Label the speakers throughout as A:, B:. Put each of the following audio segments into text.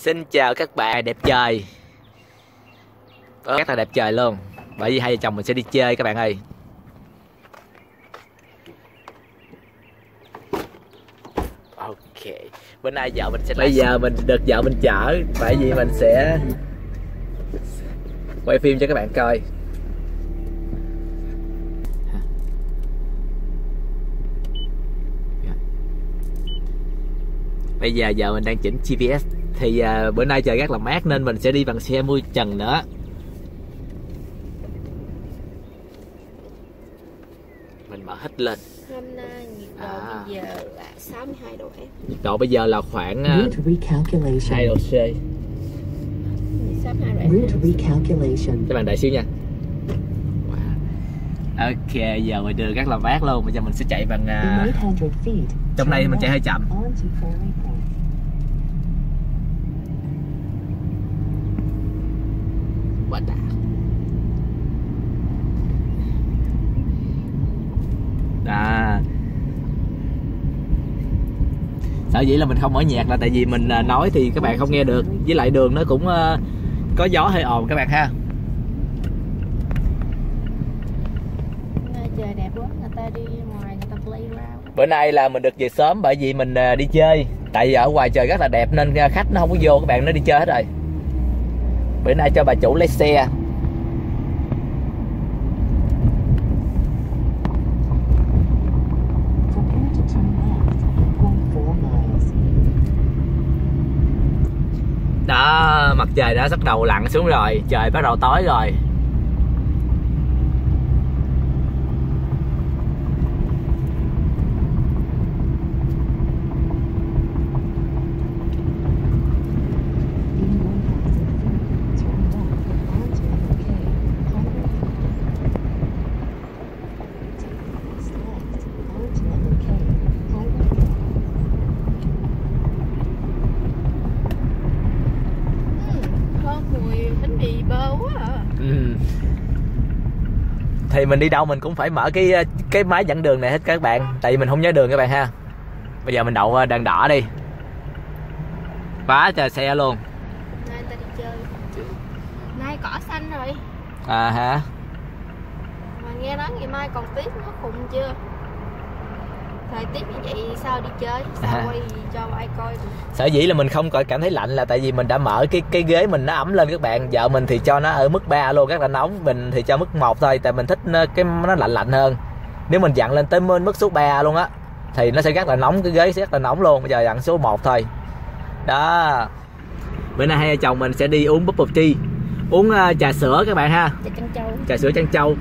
A: Xin chào các bạn, đẹp trời. Rất là đẹp trời luôn. Bởi vì hai vợ chồng mình sẽ đi chơi các bạn ơi. Ok. Bữa nay vợ mình sẽ bây giờ mình được vợ mình chở, bởi vì mình sẽ quay phim cho các bạn coi. Bây giờ vợ mình đang chỉnh GPS. Thì bữa nay trời rất là mát nên mình sẽ đi bằng xe mui trần nữa. Mình mở hết lên.
B: Hôm nay nhiệt độ bây giờ là 62 độ F.
A: Nhiệt độ bây giờ là khoảng 2 độ C.
B: 62 độ F.
A: Các bạn đợi xíu nha. Ok, giờ ngoài đường rất là mát luôn. Bây giờ mình sẽ chạy bằng trong này mình chạy hơi chậm. Quá đã. À, sở dĩ là mình không mở nhạc là tại vì mình nói thì các bạn không nghe được, với lại đường nó cũng có gió hơi ồn các bạn ha.
B: Trời đẹp quá, người ta đi ngoài người ta playground.
A: Bữa nay là mình được về sớm bởi vì mình đi chơi. Tại vì ở ngoài trời rất là đẹp nên khách nó không có vô, các bạn nó đi chơi hết rồi. Bữa nay cho bà chủ lấy xe. Đó, mặt trời đã bắt đầu lặn xuống rồi, trời bắt đầu tối rồi. Thì mình đi đâu mình cũng phải mở cái máy dẫn đường này hết các bạn, tại vì mình không nhớ đường các bạn ha. Bây giờ mình đậu đèn đỏ đi, quá trời xe luôn.
B: Nay ta đi chơi, nay cỏ xanh rồi.
A: À hả?
B: Mà nghe nói ngày mai còn tuyết nó khùng chưa? Thời tiết như vậy sao đi chơi, sao quay cho ai coi được.
A: Sở dĩ là mình không cảm thấy lạnh là tại vì mình đã mở cái ghế mình nó ấm lên các bạn. Vợ mình thì cho nó ở mức 3 luôn, rất là nóng. Mình thì cho mức 1 thôi, tại mình thích nó lạnh hơn. Nếu mình dặn lên tới mức số 3 luôn á thì nó sẽ rất là nóng, cái ghế sẽ rất là nóng luôn. Bây giờ dặn số 1 thôi. Đó. Bữa nay hai vợ chồng mình sẽ đi uống bubble tea, uống trà sữa các bạn ha.
B: Trà trân châu.
A: Trà sữa trân châu.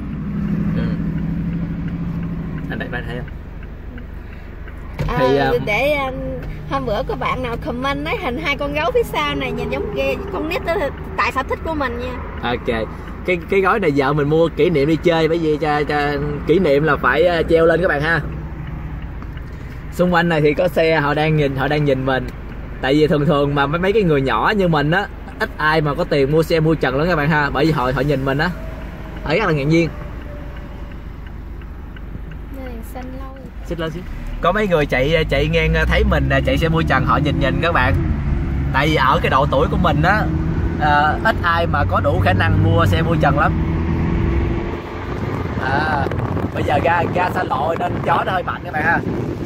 A: Anh đây bạn thấy không? Thì,
B: để hôm bữa có bạn nào comment nói hình hai con gấu phía sau này nhìn giống ghê con nít đó, tại sở thích của mình nha.
A: Ok, cái gói này vợ mình mua kỷ niệm đi chơi, bởi vì kỷ niệm là phải treo lên các bạn ha. Xung quanh này thì có xe họ đang nhìn mình, tại vì thường mà mấy cái người nhỏ như mình á ít ai mà có tiền mua xe mua trần lắm các bạn ha, bởi vì họ nhìn mình á ở rất là ngạc nhiên. Xích lên xíu. Có mấy người chạy ngang thấy mình chạy xe mui trần họ nhìn các bạn, tại vì ở cái độ tuổi của mình á ít ai mà có đủ khả năng mua xe mui trần lắm. Bây giờ ga xa lộ nên gió nó hơi mạnh các bạn ha.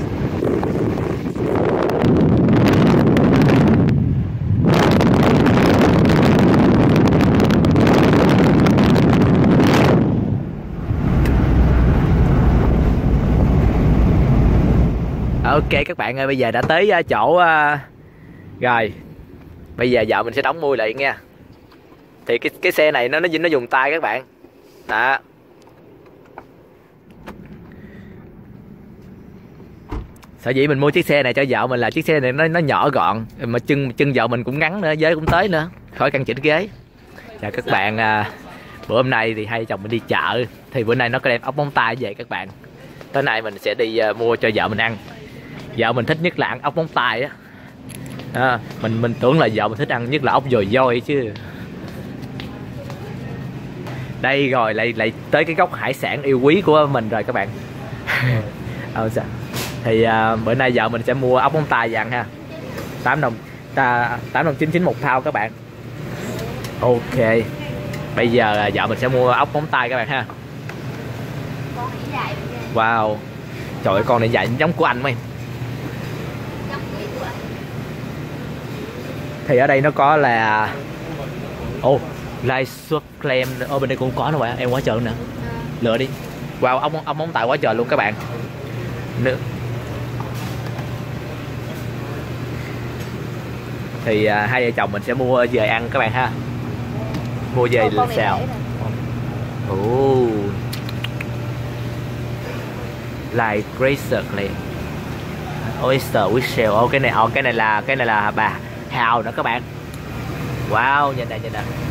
A: Ok các bạn ơi, bây giờ đã tới chỗ rồi. Bây giờ vợ mình sẽ đóng mui lại nha. Thì cái xe này nó dùng tay các bạn. Đó. Sở dĩ mình mua chiếc xe này cho vợ mình là chiếc xe này nó nhỏ gọn, mà chân vợ mình cũng ngắn nữa, giới cũng tới nữa, khỏi căn chỉnh ghế. Chào các bạn, bữa hôm nay thì hai vợ chồng mình đi chợ, thì bữa nay nó có đem ốc móng tay về các bạn. Tối nay mình sẽ đi mua cho vợ mình ăn. Vợ mình thích nhất là ăn ốc móng tay á. Mình tưởng là vợ mình thích ăn nhất là ốc dồi dôi chứ. Đây rồi lại tới cái góc hải sản yêu quý của mình rồi các bạn. Sao? Thì bữa nay vợ mình sẽ mua ốc móng tay về ăn ha. 8 đồng 8 đồng 99 một thao các bạn. Ok, bây giờ vợ mình sẽ mua ốc móng tay các bạn ha. Wow, trời ơi, con này dài giống của anh mấy. Thì ở đây nó có là live swap claim ở bên đây cũng có nữa bạn, em quá trời nữa. Lựa đi. Wow, ốc móng tay quá trời luôn các bạn. Nữa. Thì hai vợ chồng mình sẽ mua về ăn các bạn ha. Mua về xào. Like Grazer Clay Oyster with shell. Cái này là bà hào nữa các bạn. Wow, nhìn nè.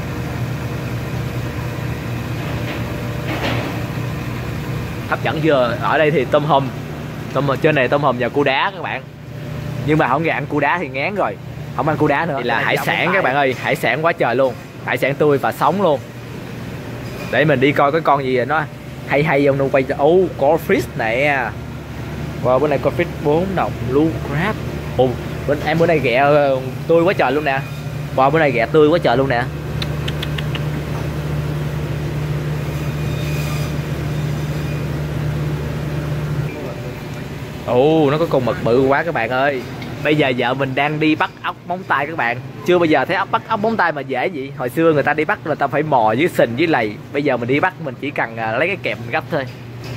A: Hấp dẫn chưa? Ở đây thì tôm hùm trên này, tôm hùm và cua đá các bạn. Nhưng mà không ăn cua đá thì ngán rồi, không ăn cua đá nữa. Thì là hải sản các bạn ơi, hải sản quá trời luôn, hải sản tươi và sống luôn. Để mình đi coi cái con gì nó hay không, nó quay cho. Có fish nè. Wow, bữa nay có fish 4 đồng, blue crab. Bữa nay ghẹ tươi quá trời luôn nè. Wow, bữa nay ghẹ tươi quá trời luôn nè. Nó có con mực bự quá các bạn ơi. Bây giờ vợ mình đang đi bắt ốc móng tay các bạn. Chưa bao giờ thấy bắt ốc móng tay mà dễ vậy. Hồi xưa người ta đi bắt người ta phải mò dưới sình dưới lầy. Bây giờ mình đi bắt mình chỉ cần lấy cái kẹp gấp thôi.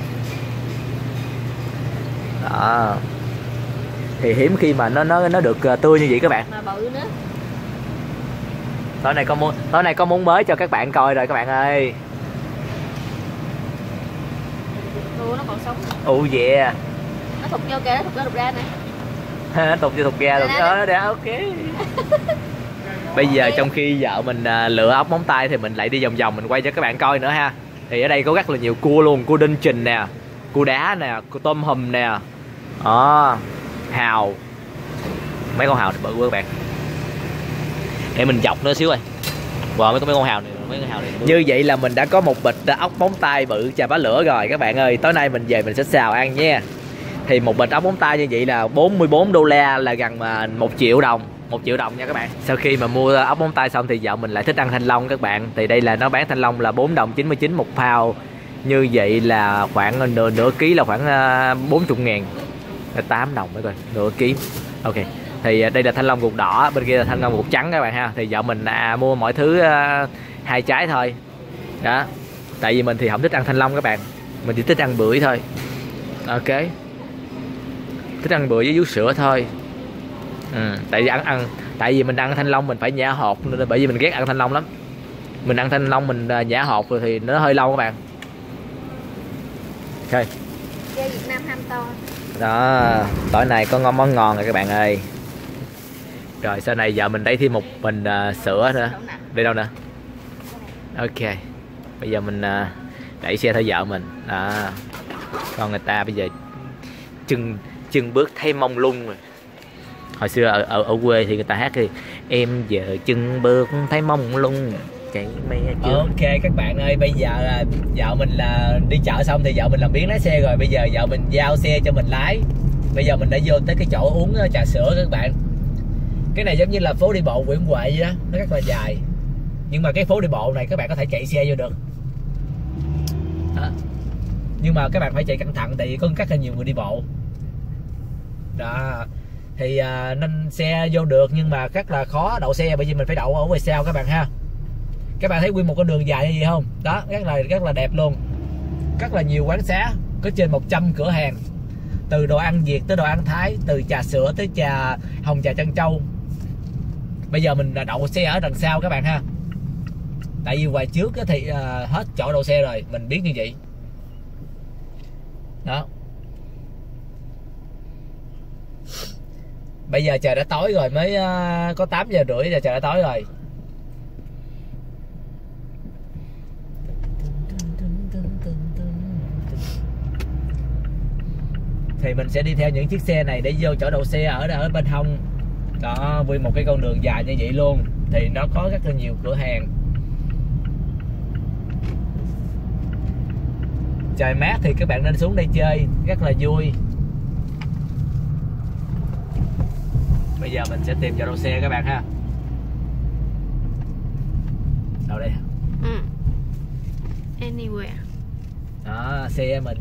A: Đó. Thì hiếm khi mà nó được tươi như vậy các bạn.
B: Mà bự nữa.
A: Tối nay có món mới cho các bạn coi rồi các bạn ơi.
B: Nó còn sống.
A: Yeah.
B: Nó thụt vô kìa, nó thụt ra nè.
A: Thụt ra được đó, ok. Bây giờ trong khi vợ mình lựa ốc móng tay thì mình lại đi vòng vòng mình quay cho các bạn coi nữa ha. Thì ở đây có rất là nhiều cua luôn, cua đinh trình nè, cua đá nè, cua tôm hùm nè. Hào. Mấy con hào này bự quá các bạn. Để mình dọc nữa xíu ơi. Wow, mấy con hào này, Như vậy là mình đã có một bịch ốc móng tay bự chà bá lửa rồi các bạn ơi. Tối nay mình về mình sẽ xào ăn nha. Thì một bịch ốc móng tay như vậy là 44 đô la, là gần 1 triệu đồng. 1 triệu đồng nha các bạn. Sau khi mà mua ốc móng tay xong thì vợ mình lại thích ăn thanh long các bạn. Thì đây là nó bán thanh long là 4 đồng 99 một pound. Như vậy là khoảng nửa ký là khoảng 40 ngàn, 8 đồng mấy coi, nửa ký. Ok. Thì đây là thanh long ruột đỏ, bên kia là thanh long ruột trắng các bạn ha. Thì vợ mình mua mọi thứ 2 trái thôi. Đó. Tại vì mình thì không thích ăn thanh long các bạn. Mình chỉ thích ăn bưởi thôi. Ok. Thích ăn bưởi với vú sữa thôi. Tại vì mình ăn thanh long mình phải nhả hột, bởi vì mình ghét ăn thanh long lắm. Mình ăn thanh long mình nhả hột rồi thì nó hơi lâu các bạn. Ok.
B: Chơi Việt Nam ham to.
A: Đó, tối nay có món ngon rồi các bạn ơi. Rồi sau này giờ mình lấy thêm một bình sữa nữa. Đi đâu nữa? Ok. Bây giờ mình đẩy xe theo vợ mình. Đó. Con người ta bây giờ chân bước thấy mông lung rồi. Hồi xưa ở quê thì người ta hát thì em giờ chân bước thấy mông lung chạy mẹ chưa. Ok các bạn ơi, bây giờ vợ mình là đi chợ xong thì vợ mình làm biếng lái xe rồi. Bây giờ vợ mình giao xe cho mình lái. Bây giờ mình đã vô tới cái chỗ uống trà sữa các bạn. Cái này giống như là phố đi bộ Nguyễn Huệ vậy đó, nó rất là dài. Nhưng mà cái phố đi bộ này các bạn có thể chạy xe vô được đó. Nhưng mà các bạn phải chạy cẩn thận tại vì có rất là nhiều người đi bộ đó. Thì nên xe vô được nhưng mà rất là khó đậu xe, bởi vì mình phải đậu ở ngoài sau các bạn ha. Các bạn thấy nguyên một con đường dài như vậy không? Đó, rất là đẹp luôn. Rất là nhiều quán xá, có trên 100 cửa hàng. Từ đồ ăn Việt tới đồ ăn Thái, từ trà sữa tới trà hồng, trà trân châu. Bây giờ mình đậu xe ở đằng sau các bạn ha. Tại vì ngoài trước thì hết chỗ đậu xe rồi, mình biết như vậy. Đó. Bây giờ trời đã tối rồi, mới có 8 giờ rưỡi giờ trời đã tối rồi. Thì mình sẽ đi theo những chiếc xe này để vô chỗ đậu xe ở bên hông. Đó, nguyên một cái con đường dài như vậy luôn. Thì nó có rất là nhiều cửa hàng. Trời mát thì các bạn nên xuống đây chơi, rất là vui. Bây giờ mình sẽ tìm cho đậu xe các bạn ha. Đâu đây?
B: Anywhere.
A: Đó, xe mình.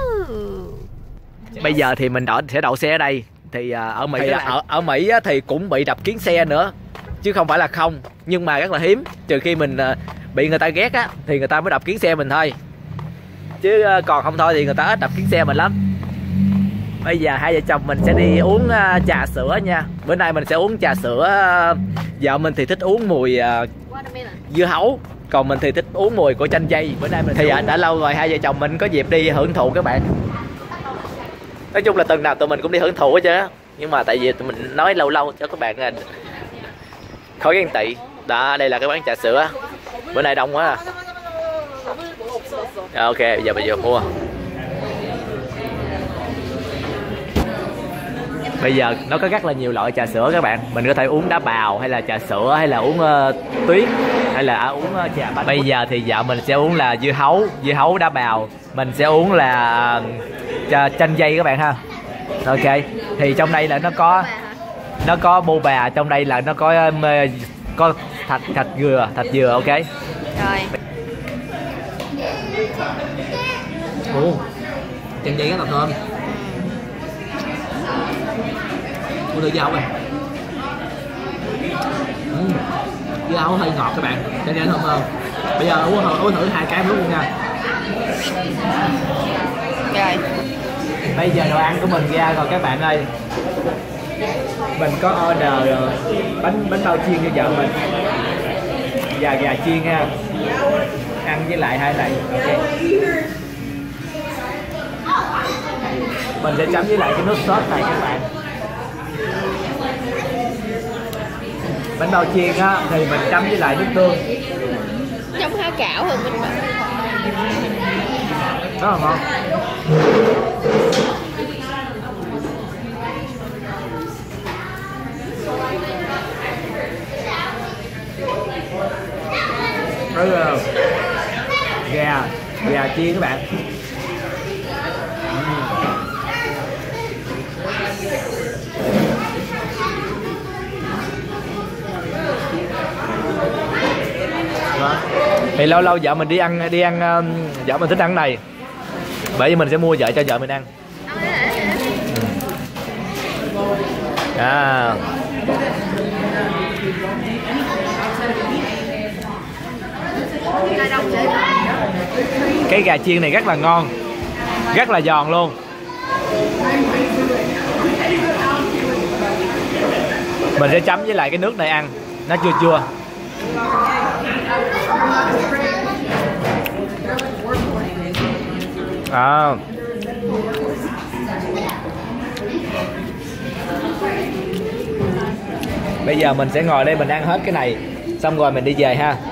A: Bây giờ thì mình sẽ đậu xe ở đây. Thì ở Mỹ ở Mỹ thì cũng bị đập kiến xe nữa, chứ không phải là không, nhưng mà rất là hiếm. Trừ khi mình bị người ta ghét á thì người ta mới đập kiến xe mình thôi, chứ còn không thôi thì người ta ít đập kiến xe mình lắm. Bây giờ hai vợ chồng mình sẽ đi uống trà sữa nha. Bữa nay mình sẽ uống trà sữa. Vợ mình thì thích uống mùi dưa hấu, còn mình thì thích uống mùi của chanh dây. Bữa nay mình thì đã lâu rồi hai vợ chồng mình có dịp đi hưởng thụ các bạn. Nói chung là tuần nào tụi mình cũng đi hưởng thụ hết trơn á, nhưng mà tại vì tụi mình nói lâu lâu cho các bạn khỏi ghen tị. Đó, đây là cái quán trà sữa. Bữa nay đông quá à. Ok, bây giờ mình vô mua. Bây giờ nó có rất là nhiều loại trà sữa các bạn. Mình có thể uống đá bào, hay là trà sữa, hay là uống tuyết, hay là uống trà bánh. Bây giờ thì vợ mình sẽ uống là dưa hấu đá bào. Mình sẽ uống là chanh dây các bạn ha. Ok, thì trong đây là nó có boba, trong đây là nó có thạch dừa, ok.
B: Rồi.
A: Ồ, chanh dây rất là thơm. Uống thử dưa hấu này. Dưa hấu hơi ngọt các bạn, chanh dây thơm hơn. Bây giờ uống thử 2 cái lúc luôn nha.
B: Rồi.
A: Bây giờ đồ ăn của mình ra rồi các bạn ơi. Mình có order bánh bao chiên cho vợ mình và gà chiên ha. Ăn với lại 2 này. Ok. Mình sẽ chấm với lại cái nước sốt này các bạn. Bánh bao chiên á thì mình chấm với lại nước tương.
B: Giống há cảo hơn mình.
A: Rất là ngon. Gà chiên các bạn. Thì lâu lâu vợ mình đi ăn vợ mình thích ăn này, bởi vì mình sẽ mua vợ cho vợ mình ăn. Cái gà chiên này rất là ngon, rất là giòn luôn. Mình sẽ chấm với lại cái nước này ăn, nó chua chua. Bây giờ mình sẽ ngồi đây mình ăn hết cái này, xong rồi mình đi về ha.